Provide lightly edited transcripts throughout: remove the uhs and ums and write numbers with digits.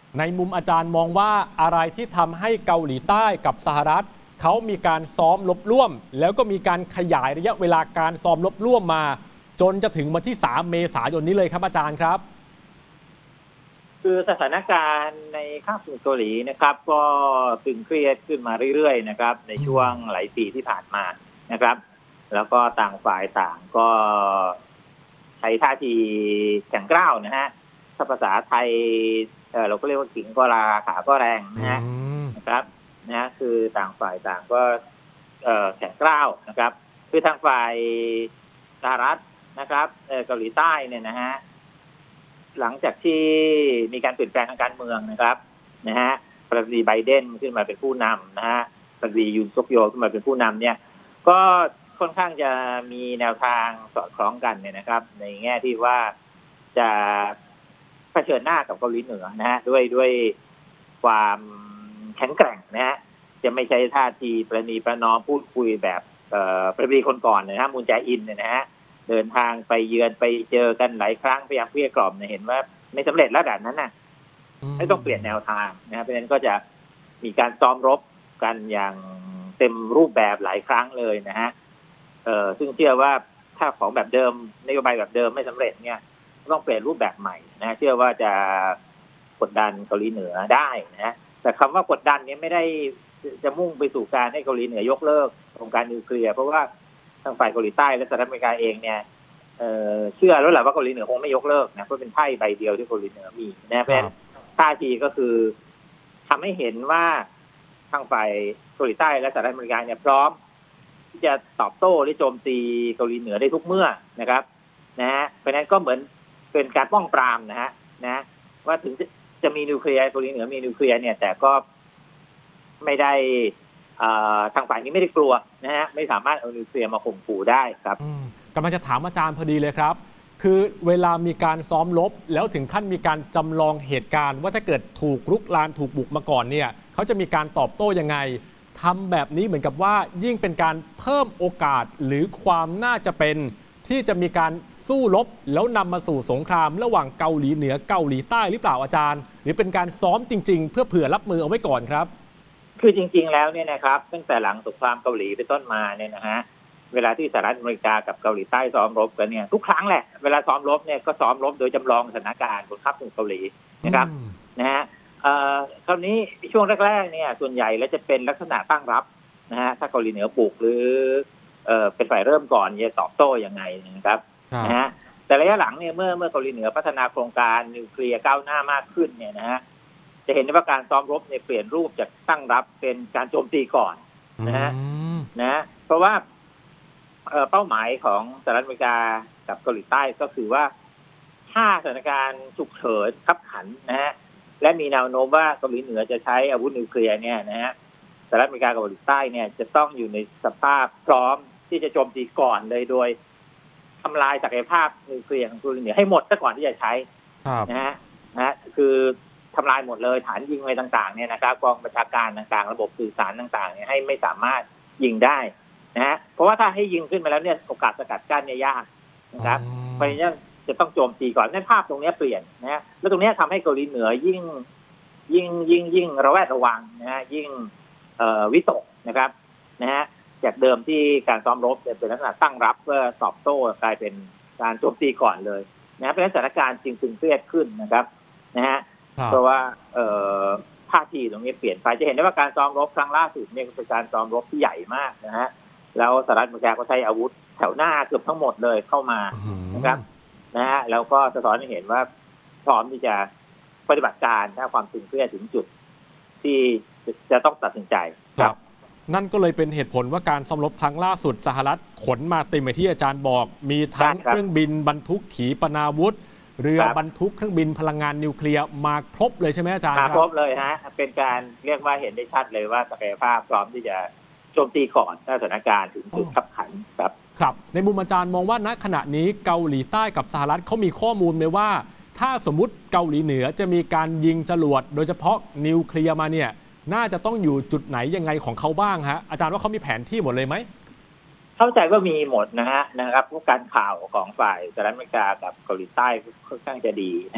ในมุมอาจารย์มองว่าอะไรที่ทำให้เกาหลีใต้กับสหรัฐเขามีการซ้อมรบร่วมแล้วก็มีการขยายระยะเวลาการซ้อมรบร่วมมาจนจะถึงวันที่3 เมษายนนี้เลยครับอาจารย์ครับคือสถานการณ์ในคาบสมุทรเกาหลีนะครับก็ตึงเครียดขึ้นมาเรื่อยๆนะครับในช่วงหลายปีที่ผ่านมานะครับแล้วก็ต่างฝ่ายต่างก็ใช้ท่าทีแข็งกร้าวนะฮะถ้าภาษาไทยเราก็เรียกว่าขิงก็ราขาก็แรงนะฮะนะครับนะคือต่างฝ่ายต่างก็แข็งกร้าวนะครับคือทางฝ่ายสหรัฐนะครับเกาหลีใต้เนี่ยนะฮะหลังจากที่มีการเปลี่ยนแปลงทางการเมืองนะครับนะฮะประธานาธิบดีไบเดนขึ้นมาเป็นผู้นำนะฮะประธานาธิบดียุนซอกโยลขึ้นมาเป็นผู้นำเนี่ยก็ค่อนข้างจะมีแนวทางสอดคล้องกันเนี่ยนะครับในแง่ที่ว่าจะเผชิญหน้ากับเกาหลีเหนือนะฮะด้วยความแข็งแกร่งนะฮะจะไม่ใช่ท่าทีประนีประนอมพูดคุยแบบประธานาธิบดีคนก่อนนะฮะมูนแจอินเนี่ยนะฮะเดินทางไปเยือนไปเจอกันหลายครั้งพยายามเกลี้ยกล่อมเนี่ยเห็นว่าไม่สำเร็จแล้วแบบนั้นน่ะไม่ต้องเปลี่ยนแนวทางนะเพราะฉะนั้นก็จะมีการซ้อมรบกันอย่างเต็มรูปแบบหลายครั้งเลยนะฮะซึ่งเชื่อว่าถ้าของแบบเดิมนโยบายแบบเดิมไม่สำเร็จเนี่ยต้องเปลี่ยนรูปแบบใหม่นะเชื่อว่าจะกดดันเกาหลีเหนือได้นะแต่คำว่ากดดันนี้ไม่ได้จะมุ่งไปสู่การให้เกาหลีเหนือยกเลิกโครงการนิวเคลียร์เพราะว่าทางฝ่ายเกาหลีใต้และสหรัฐอเมริกาเองเนี่ยเชื่อแล้วแหละว่าเกาหลีเหนือคงไม่ยกเลิกนะเพราะเป็นไพ่ใบเดียวที่เกาหลีเหนือมีนะเพราะฉะนั้นท่าทีก็คือทำให้เห็นว่าทางฝ่ายเกาหลีใต้และสหรัฐอเมริกาเนี่ยพร้อมที่จะตอบโต้หรือโจมตีเกาหลีเหนือได้ทุกเมื่อนะครับนะฮะเพราะฉะนั้นก็เหมือนเป็นการป้องปรามนะว่าถึงจะมีนิวเคลียร์เกาหลีเหนือมีนิวเคลียร์เนี่ยแต่ก็ไม่ได้ทางฝ่ายนี้ไม่ได้กลัวนะฮะไม่สามารถเอานิวเคลียร์มาข่มขู่ได้ครับกำลังจะถามอาจารย์พอดีเลยครับคือเวลามีการซ้อมรบแล้วถึงขั้นมีการจำลองเหตุการณ์ว่าถ้าเกิดถูกรุกรานถูกบุกมาก่อนเนี่ยเขาจะมีการตอบโต้ยังไงทำแบบนี้เหมือนกับว่ายิ่งเป็นการเพิ่มโอกาสหรือความน่าจะเป็นที่จะมีการสู้รบแล้วนำมาสู่สงครามระหว่างเกาหลีเหนือเกาหลีใต้หรือเปล่าอาจารย์หรือเป็นการซ้อมจริงๆเพื่อเผื่อรับมือเอาไว้ก่อนครับคือจริงๆแล้วเนี่ยนะครับตั้งแต่หลังสงครามเกาหลีเป็นต้นมาเนี่ยนะฮะเวลาที่สหรัฐอเมริกากับเกาหลีใต้ซ้อมรบกันเนี่ยทุกครั้งแหละเวลาซ้อมรบเนี่ยก็ซ้อมรบโดยจำลองสถานการณ์บนคาบสมุทรเกาหลีนะครับนะฮะคราวนี้ช่วงแรกๆเนี่ยส่วนใหญ่แล้วจะเป็นลักษณะตั้งรับนะฮะถ้าเกาหลีเหนือบุกหรือเป็นฝ่ายเริ่มก่อนจะตอบโต้ยังไงนะครับนะฮะแต่ระยะหลังเนี่ยเมื่อเกาหลีเหนือพัฒนาโครงการนิวเคลียร์ก้าวหน้ามากขึ้นเนี่ยนะฮะจะเห็นว่าการซ้อมรบเนี่ยเปลี่ยนรูปจากตั้งรับเป็นการโจมตีก่อนนะฮะเพราะว่าเป้าหมายของสหรัฐอเมริกากับเกาหลีใต้ก็คือว่าถ้าสถานการณ์ฉุกเฉินขับขันนะฮะและมีแนวโน้มว่าเกาหลีเหนือจะใช้อาวุธนิวเคลียร์เนี่ยนะฮะสหรัฐอเมริกากับเกาหลีใต้เนี่ยจะต้องอยู่ในสภาพพร้อมที่จะโจมตีก่อนเลยโดยทำลายศักยภาพนิวเคลียร์ของเกาหลีเหนือให้หมดซะก่อนที่จะใช้นะฮะคือทำลายหมดเลยฐานยิงอะไรต่างๆเนี่ยนะครับกองบัญชาการต่างๆระบบสื่อสารต่างๆเนี่ยให้ไม่สามารถยิงได้นะฮะเพราะว่าถ้าให้ยิงขึ้นมาแล้วเนี่ยโอกาสสกัดกั้นเนี่ยยากนะครับเพราะฉะนั้นจะต้องโจมตีก่อนในภาพตรงนี้เปลี่ยนนะฮะแล้วตรงนี้ทำให้เกาหลีเหนือยิ่งระแวดระวังนะฮะยิ่งวิตกนะครับนะฮะจากเดิมที่การซ้อมรบเป็นลักษณะตั้งรับเพื่อตอบโต้กลายเป็นการโจมตีก่อนเลยนะเพราะฉะนั้นสถานการณ์จึงตึงเครียดขึ้นนะครับนะฮะเพราะว่าท่าทีตรงนี้เปลี่ยนไปจะเห็นได้ว่าการซ้อมรบครั้งล่าสุดเนี่ยเป็นการซ้อมรบที่ใหญ่มากนะฮะแล้วสหรัฐอเมริกาก็ใช้อาวุธแถวหน้าเกือบทั้งหมดเลยเข้ามานะครับนะฮะแล้วก็สะท้อนให้เห็นว่าพร้อมที่จะปฏิบัติการถ้าความตึงเครียดถึงจุดที่จะต้องตัดสินใจครับนั่นก็เลยเป็นเหตุผลว่าการซ้อมรบครั้งล่าสุดสหรัฐขนมาเต็มไปที่อาจารย์บอกมีทั้งเครื่องบินบรรทุกขีปนาวุธเรือบรรทุกเครื่องบินพลังงานนิวเคลียร์มาครบเลยใช่ไหมอาจารย์ครบเลยฮะเป็นการเรียกว่าเห็นได้ชัดเลยว่าศักยภาพพร้อมที่จะโจมตีก่อนถ้าสถานการณ์ถึงจุดขับขันครับในมุมอาจารย์มองว่าณขณะนี้เกาหลีใต้กับสหรัฐเขามีข้อมูลไหมว่าถ้าสมมุติเกาหลีเหนือจะมีการยิงจรวดโดยเฉพาะนิวเคลียร์มาเนี่ยน่าจะต้องอยู่จุดไหนยังไงของเขาบ้างฮะอาจารย์ว่าเขามีแผนที่หมดเลยไหมเข้าใจว่ามีหมดนะครับพวกการข่าวของฝ่ายสหรัฐอเมริกากับเกาหลีใต้ค่อนข้างจะดีนะ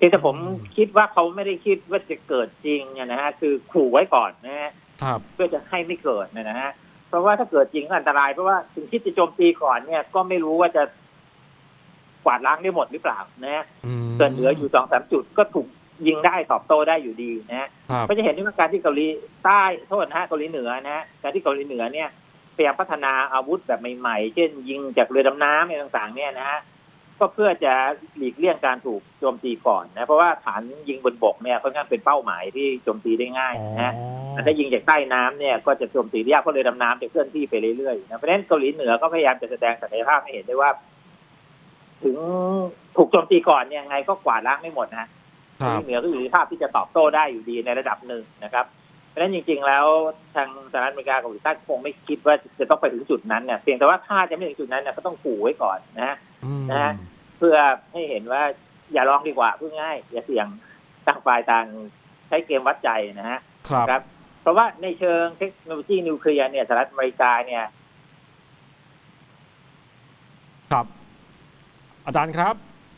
แต่ผมคิดว่าเขาไม่ได้คิดว่าจะเกิดจริงนะฮะคือขู่ไว้ก่อนนะฮะเพื่อจะให้ไม่เกิดนะฮะเพราะว่าถ้าเกิดจริงก็อันตรายเพราะว่าถึงคิดจะโจมตีก่อนเนี่ยก็ไม่รู้ว่าจะกวาดล้างได้หมดหรือเปล่านะเกิดเหลืออยู่2-3 จุดก็ถูกยิงได้ตอบโต้ได้อยู่ดีนะฮะก็จะเห็นว่าการที่เกาหลีใต้โทษนะฮะเกาหลีเหนือนะฮะการที่เกาหลีเหนือเนี่ยพยายามพัฒนาอาวุธแบบใหม่ๆเช่นยิงจากเรือดำน้ำอะไรต่างๆเนี่ยนะฮะก็เพื่อจะหลีกเลี่ยงการถูกโจมตีก่อนนะเพราะว่าฐานยิงบนบกเนี่ยค่อนข้างเป็นเป้าหมายที่โจมตีได้ง่ายนะฮะแต่ถ้ายิงจากใต้น้ำเนี่ยก็จะโจมตียากเพราะเรือดำน้ำจะเคลื่อนที่ไปเรื่อยๆนะเพราะฉะนั้นเกาหลีเหนือก็พยายามจะแสดงศักยภาพให้เห็นได้ว่าถึงถูกโจมตีก่อนเนี่ยไงก็กวาดล้างไม่หมดนะเกาหลีเหนือก็อยู่ในภาพที่จะตอบโต้ได้อยู่ดีในระดับหนึ่งนะครับเพราะฉะนั้นจริงๆแล้วทางสหรัฐอเมริกากับเกาหลีใต้คงไม่คิดว่าจะต้องไปถึงจุดนั้นเนี่ยเพียงแต่ว่าถ้าจะไม่ถึงจุดนั้นเนี่ยก็ต้องขู่ไว้ก่อนนะฮะเพื่อให้เห็นว่าอย่าลองดีกว่าพูดง่ายอย่าเสี่ยงต่างฝ่ายต่างใช้เกมวัดใจนะฮะครับเพราะว่าในเชิงเทคโนโลยีนิวเคลียร์เนี่ยสหรัฐอเมริกาเนี่ยครับอาจารย์ครับ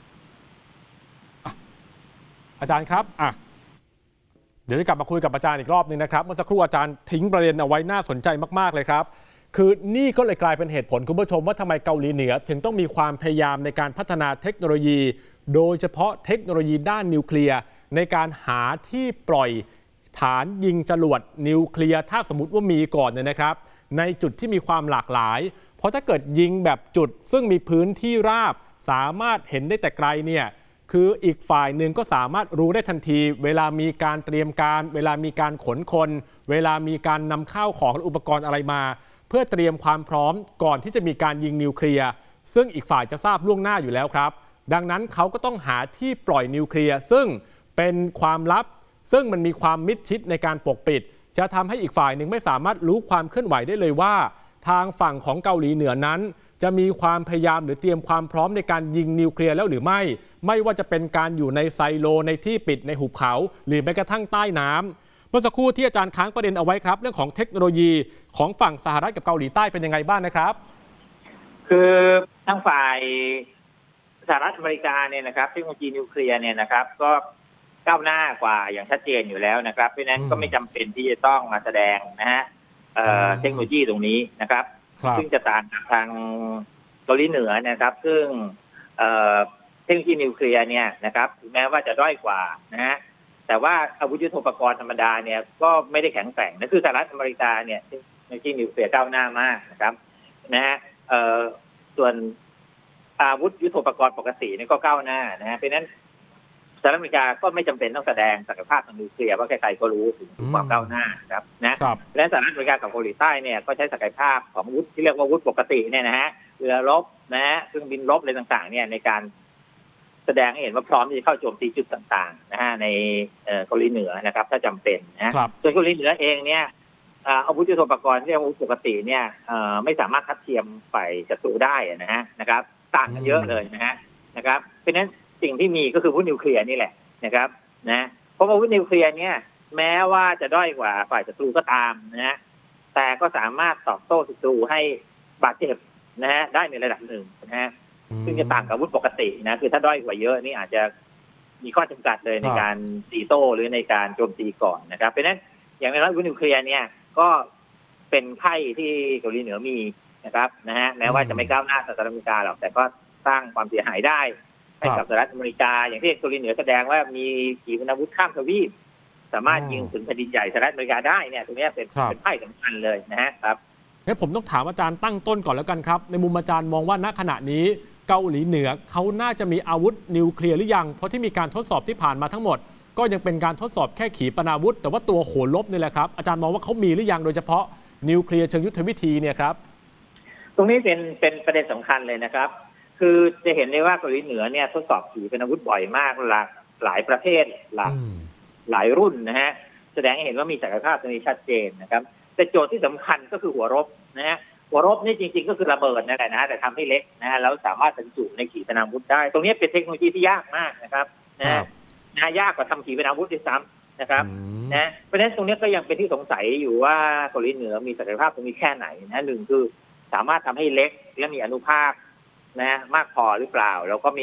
อาจารย์ครับเดี๋ยวจะกลับมาคุยกับอาจารย์อีกรอบนึงนะครับเมื่อสักครู่อาจารย์ทิ้งประเด็นเอาไว้น่าสนใจมากๆเลยครับคือนี่ก็เลยกลายเป็นเหตุผลคุณผู้ชมว่าทำไมเกาหลีเหนือถึงต้องมีความพยายามในการพัฒนาเทคโนโลยีโดยเฉพาะเทคโนโลยีด้านนิวเคลียร์ในการหาที่ปล่อยฐานยิงจรวดนิวเคลียร์ถ้าสมมติว่ามีก่อนเนี่ยนะครับในจุดที่มีความหลากหลายเพราะถ้าเกิดยิงแบบจุดซึ่งมีพื้นที่ราบสามารถเห็นได้แต่ไกลเนี่ยคืออีกฝ่ายหนึ่งก็สามารถรู้ได้ทันทีเวลามีการเตรียมการเวลามีการขนคนเวลามีการนำข้าวของและอุปกรณ์อะไรมาเพื่อเตรียมความพร้อมก่อนที่จะมีการยิงนิวเคลียร์ซึ่งอีกฝ่ายจะทราบล่วงหน้าอยู่แล้วครับดังนั้นเขาก็ต้องหาที่ปล่อยนิวเคลียร์ซึ่งเป็นความลับซึ่งมันมีความมิดชิดในการปกปิดจะทำให้อีกฝ่ายหนึ่งไม่สามารถรู้ความเคลื่อนไหวได้เลยว่าทางฝั่งของเกาหลีเหนือนั้นจะมีความพยายามหรือเตรียมความพร้อมในการยิงนิวเคลียร์แล้วหรือไม่ว่าจะเป็นการอยู่ในไซโลในที่ปิดในหุบเขาหรือแม้กระทั่งใต้น้ำเมื่อสักครู่ที่อาจารย์ค้างประเด็นเอาไว้ครับเรื่องของเทคโนโลยีของฝั่งสหรัฐกับเกาหลีใต้เป็นยังไงบ้างนะครับคือทางฝ่ายสหรัฐอเมริกาเนี่ยนะครับเทคโนโลยีนิวเคลียร์เนี่ยนะครับก็ก้าวหน้ากว่าอย่างชัดเจนอยู่แล้วนะครับเพราะฉะนั้นก็ไม่จำเป็นที่จะต้องมาแสดงนะฮะเทคโนโลยีตรงนี้นะครับซึ่งจะต่างกับทางเกาหลีเหนือนะครับซึ่งเทคโนโลยีนิวเคลียร์เนี่ยนะครับถึงแม้ว่าจะด้อยกว่านะฮะแต่ว่าอาวุธยุทโธปกรณ์ธรรมดาเนี่ยก็ไม่ได้แข็งแกร่งนั่นคือสหรัฐอเมริกาเนี่ยเทคโนโลยีนิวเคลียร์ก้าวหน้ามากนะครับนะฮะส่วนอาวุธยุทโธปกรณ์ปกตินี่ก็ก้าวหน้านะฮะเพราะฉะนั้นสหรัฐอเมริกาก็ไม่จำเป็นต้องแสดงศักยภาพทางนิวเคลียร์เพราะใครๆก็รู้ถึงความก้าวหน้าครับนะและสหรัฐอเมริกากับเกาหลีใต้เนี่ยก็ใช้ศักยภาพของอาวุธที่เรียกว่าอาวุธปกติเนี่ยนะฮะเรือรบนะฮะเครื่องบินรบอะไรต่างๆเนี่ยในการแสดงให้เห็นว่าพร้อมที่จะเข้าโจมตีจุดต่างๆนะฮะในเกาหลีเหนือนะครับถ้าจำเป็นนะส่วนเกาหลีเหนือเองเนี่ยอาวุธยุทโธปกรณ์ที่เรียกว่าอาวุธปกติเนี่ยไม่สามารถทัดเทียมฝ่ายศัตรูได้นะครับต่างกันเยอะเลยนะครับเพราะฉะนั้นสิ่งที่มีก็คืออาวุธนิวเคลียร์นี่แหละนะครับนะเพราะอาวุธนิวเคลียร์เนี่ยแม้ว่าจะด้อยกว่าฝ่ายศัตรูก็ตามนะฮะแต่ก็สามารถตอบโต้ศัตรูให้บาดเจ็บนะฮะได้ในระดับหนึ่งนะฮะซึ่งจะต่างกับอาวุธปกตินะคือถ้าด้อยกว่าเยอะนี่อาจจะมีข้อจำกัดเลยในการตีโต้หรือในการโจมตีก่อนนะครับเพราะฉะนั้นอย่างน้อยอาวุธนิวเคลียร์เนี่ยก็เป็นไพ่ที่เกาหลีเหนือมีนะครับนะฮะแม้ว่าจะไม่ก้าวหน้าสหรัฐอเมริกาหรอกแต่ก็สร้างความเสียหายได้ให้กับสหรัฐอเมริกาอย่างที่เกาหลีเหนือแสดงว่ามีขีปนาวุธข้ามทวีปสามารถยิงถึงแผ่นดินใหญ่สหรัฐอเมริกาได้เนี่ยตรงนี้เป็นไพ่สำคัญเลยนะครับงั้นผมต้องถามอาจารย์ตั้งต้นก่อนแล้วกันครับในมุมอาจารย์มองว่าณขณะนี้เกาหลีเหนือเขาน่าจะมีอาวุธนิวเคลียร์หรือยังเพราะที่มีการทดสอบที่ผ่านมาทั้งหมดก็ยังเป็นการทดสอบแค่ขีปนาวุธแต่ว่าตัวโหนลบนี่แหละครับอาจารย์มองว่าเขามีหรือยังโดยเฉพาะนิวเคลียร์เชิงยุทธวิธีเนี่ยครับตรงนี้เป็นประเด็นสำคัญเลยนะครับคือจะเห็นได้ว่าเกาหลีเหนือเนี่ยทดสอบขีปนาวุธบ่อยมากหลายประเภทหลายรุ่นนะฮะแสดงให้เห็นว่ามีศักยภาพตรงนี้ชัดเจนนะครับแต่โจทย์ที่สำคัญก็คือหัวรบนะฮะหัวรบนี่จริงๆก็คือระเบิดนั่นแหละนะแต่ทำให้เล็กนะฮะแล้วสามารถบรรจุในขีปนาวุธได้ตรงนี้เป็นเทคโนโลยีที่ยากมากนะครับนะยากกว่าทำขีปนาวุธด้วยซ้ำนะครับนะเพราะฉะนั้นตรงนี้ก็ยังเป็นที่สงสัยอยู่ว่าเกาหลีเหนือมีศักยภาพตรงนี้แค่ไหนนะหนึ่งคือสามารถทำให้เล็กและมีอานุภาคนะมากพอหรือเปล่าแล้วก็มีน้ำหนัก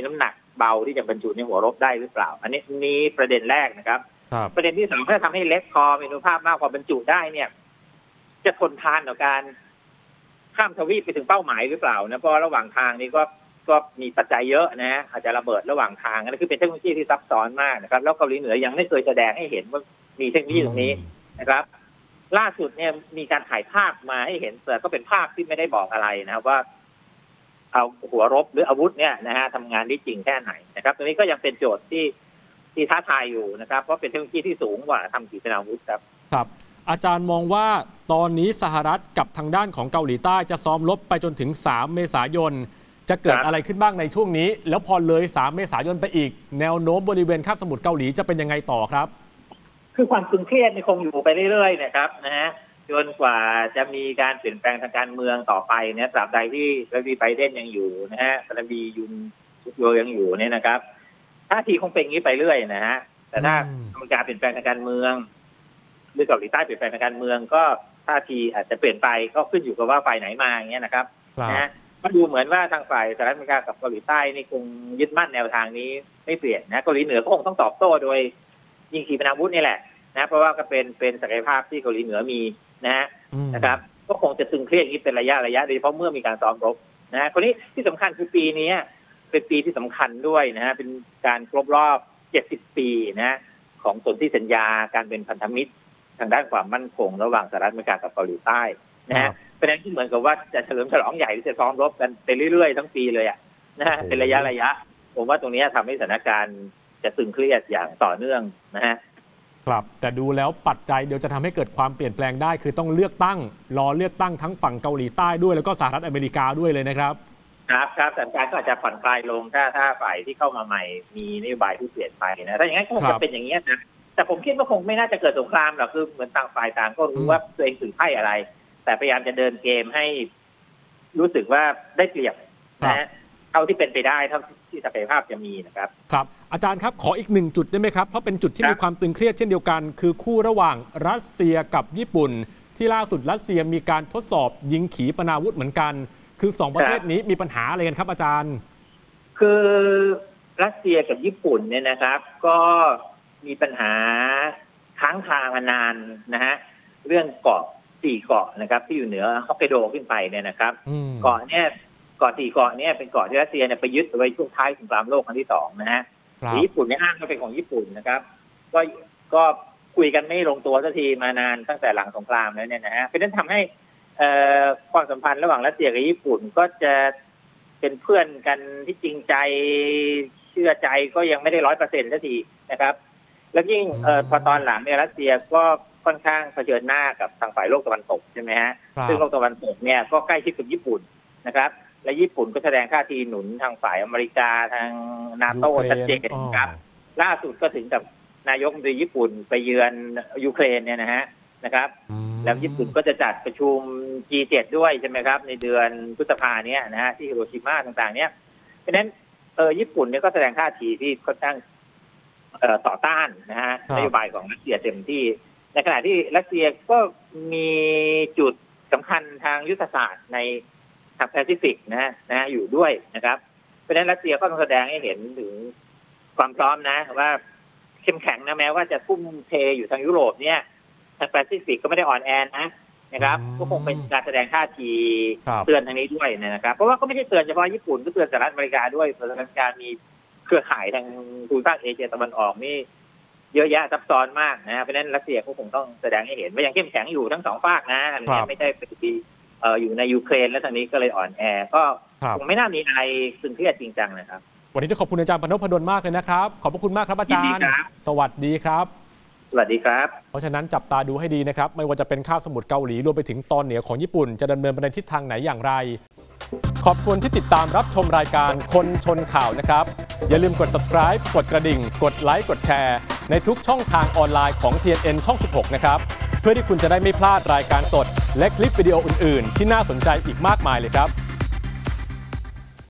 เบาที่จะบรรจุในหัวรบได้หรือเปล่าอันนี้ประเด็นแรกนะครับประเด็นที่สองถ้าทำให้เล็กพอมีอนุภาพมากพอบรรจุได้เนี่ยจะทนทานต่อการข้ามทวีปไปถึงเป้าหมายหรือเปล่านะเพราะระหว่างทางนี้ก็มีปัจจัยเยอะนะอาจจะระเบิดระหว่างทางนั่นคือเป็นเทคโนโลยีที่ซับซ้อนมากนะครับแล้วเกาหลีเหนือยังไม่เคยแสดงให้เห็นว่ามีเทคโนโลยีตรงนี้นะครับล่าสุดเนี่ยมีการถ่ายภาพมาให้เห็นแต่ก็เป็นภาพที่ไม่ได้บอกอะไรนะครับว่าเอาหัวรบหรืออาวุธเนี่ยนะฮะทำงานได้จริงแค่ไหนนะครับตรงนี้ก็ยังเป็นโจทย์ที่ท้าทายอยู่นะครับเพราะเป็นเทคโนโลยีที่สูงกว่าทำขีปนาวุธครับครับอาจารย์มองว่าตอนนี้สหรัฐกับทางด้านของเกาหลีใต้จะซ้อมรบไปจนถึง3 เมษายนจะเกิดอะไรขึ้นบ้างในช่วงนี้แล้วพอเลย3 เมษายนไปอีกแนวโน้มบริเวณคาบสมุทรเกาหลีจะเป็นยังไงต่อครับคือความตึงเครียดคงอยู่ไปเรื่อยๆนะครับนะฮะจนกว่าจะมีการเปลี่ยนแปลงทางการเมืองต่อไปเนี่ยตราบใดที่ประธานาธิบดีไบเดนยังอยู่นะฮะประธานาธิบดียุนซุกโยยังอยู่เนี่ยนะครับท่าทีคงเป็นอย่างนี้ไปเรื่อยนะฮะแต่ถ้ามีการเปลี่ยนแปลงทางการเมืองหรือเกาหลีใต้เปลี่ยนแปลงทางการเมืองก็ท่าทีอาจจะเปลี่ยนไปก็ขึ้นอยู่กับว่าฝ่ายไหนมาอย่างเงี้ยนะครับนะฮะก็ดูเหมือนว่าทางฝ่ายสหรัฐอเมริกากับเกาหลีใต้นี่คงยึดมั่นแนวทางนี้ไม่เปลี่ยนนะเกาหลีเหนือก็คงต้องตอบโต้โดยยิงขีปนาวุธนี่แหละนะเพราะว่าก็เป็นศักยภาพที่เกาหลีเหนือมีนะครับก็คงจะตึงเครียดนี้เป็นระยะโดยเฉพาะเมื่อมีการซ้อมรบนะคนนี้ที่สำคัญคือปีนี้เป็นปีที่สำคัญด้วยนะฮะเป็นการครบรอบ70 ปีนะของสนธิสัญญาการเป็นพันธมิตรทางด้านความมั่นคงระหว่างสหรัฐอเมริกากับเกาหลีใต้นะฮะเป็นนั้นที่เหมือนกับว่าจะเฉลิมฉลองใหญ่ที่จะซ้อมรบกันไปเรื่อยๆทั้งปีเลยนะฮะเป็นระยะผมว่าตรงนี้ทำให้สถานการณ์จะตึงเครียดอย่างต่อเนื่องนะฮะครับแต่ดูแล้วปัจจัยเดียวจะทำให้เกิดความเปลี่ยนแปลงได้คือต้องเลือกตั้งรอเลือกตั้งทั้งฝั่งเกาหลีใต้ด้วยแล้วก็สหรัฐอเมริกาด้วยเลยนะครับครับสถานการณ์ก็อาจจะผ่อนคลายลงถ้าฝ่ายที่เข้ามาใหม่มีนโยบายที่เปลี่ยนไปนะถ้าอย่างนั้นก็คงจะเป็นอย่างนี้นะแต่ผมคิดว่าคงไม่น่าจะเกิดสงครามหรอกคือเหมือนต่างฝ่ายต่างก็รู้ว่าตัวเองถือไพ่อะไรแต่พยายามจะเดินเกมให้รู้สึกว่าได้เปรียบนะเท่าที่เป็นไปได้เท่าที่ศักยภาพจะมีนะครับครับอาจารย์ครับขออีก1 จุดได้ไหมครับเพราะเป็นจุดที่มีความตึงเครียดเช่นเดียวกันคือคู่ระหว่างรัสเซียกับญี่ปุ่นที่ล่าสุดรัสเซียมีการทดสอบยิงขีปนาวุธเหมือนกันคือ2 ประเทศนี้มีปัญหาอะไรกันครับอาจารย์คือรัสเซียกับญี่ปุ่นเนี่ยนะครับก็มีปัญหาค้างคามานานนะฮะเรื่องเกาะ4 เกาะนะครับที่อยู่เหนือฮอกไกโดขึ้นไปเนี่ยนะครับเกาะ4 เกาะเนี่ยเป็นเกาะที่รัสเซียเนี่ยไปยึดไว้ช่วงท้ายสงครามโลกครั้งที่2นะฮะญี่ปุ่นเนี่ยอ้างว่าเป็นของญี่ปุ่นนะครับก็คุยกันไม่ลงตัวสักทีมานานตั้งแต่หลังสงครามแล้วเนี่ยนะฮะเพราะฉะนั้นทำให้ความสัมพันธ์ระหว่างรัสเซียกับญี่ปุ่นก็จะเป็นเพื่อนกันที่จริงใจเชื่อใจก็ยังไม่ได้100%สักทีนะครับแล้วยิ่งพอตอนหลังเนี่ยรัสเซียก็ค่อนข้างเผชิญหน้ากับทางฝ่ายโลกตะวันตกใช่ไหมฮะซึ่งโลกตะวันตกเนี่ยก็ใกล้ชิดกับญี่ปุ่นนะครับและญี่ปุ่นก็แสดงท่าทีหนุนทางฝ่ายอเมริกาทางนาโต้ชัดเจนครับล่าสุดก็ถึงกับนายกรัฐมนตรีญี่ปุ่นไปเยือนยูเครนเนี่ยนะครับแล้วญี่ปุ่นก็จะจัดประชุม G7 ด้วยใช่ไหมครับในเดือนพฤษภาเนี้ยนะฮะที่ฮิโรชิมาต่างๆเนี้ยเพราะฉะนั้นญี่ปุ่นเนี่ยก็แสดงท่าทีที่ค่อนข้างต่อต้านนะฮะนโยบายของรัสเซียเต็มที่ในขณะที่รัสเซียก็มีจุดสำคัญทางยุทธศาสตร์ในทางแปซิฟิกนะฮะอยู่ด้วยนะครับเพราะฉะนั้นรัสเซียก็ต้องแสดงให้เห็นถึงความพร้อมนะว่าเข้มแข็งนะแม้ว่าจะทุ่มเทอยู่ทางยุโรปเนี่ยทางแปซิฟิกก็ไม่ได้อ่อนแอนะครับก็คงเป็นการแสดงท่าทีเตือนทางนี้ด้วยนะครับเพราะว่าก็ไม่ใช่เตือนเฉพาะญี่ปุ่นก็เตือนสหรัฐอเมริกาด้วยสหรัฐอเมริกามีเครือข่ายทางภูมิภาคเอเชียตะวันออกนี่เยอะแยะซับซ้อนมากนะเพราะฉะนั้นรัสเซียก็คงต้องแสดงให้เห็นว่ายังเข้มแข็งอยู่ทั้ง2 ฝ่ายนะไม่ใช่เป็นที่อยู่ในยูเครนและทางนี้ก็เลยอ่อนแอก็คงไม่น่ามีอะไรตึงเครียดจริงจังนะครับวันนี้จะขอบคุณอาจารย์ปนพดลมากเลยนะครับขอบพระคุณมากครับอาจารย์สวัสดีครับสวัสดีครับเพราะฉะนั้นจับตาดูให้ดีนะครับไม่ว่าจะเป็นคาบสมุทรเกาหลีรวมไปถึงตอนเหนือของญี่ปุ่นจะดำเนินไปในทิศทางไหนอย่างไรขอบคุณที่ติดตามรับชมรายการคนชนข่าวนะครับอย่าลืมกด subscribe กดกระดิ่งกดไลค์กดแชร์ในทุกช่องทางออนไลน์ของ TNN ช่อง 16 นะครับเพื่อที่คุณจะได้ไม่พลาดรายการสดและคลิปวิดีโออื่นๆที่น่าสนใจอีกมากมายเลยครับ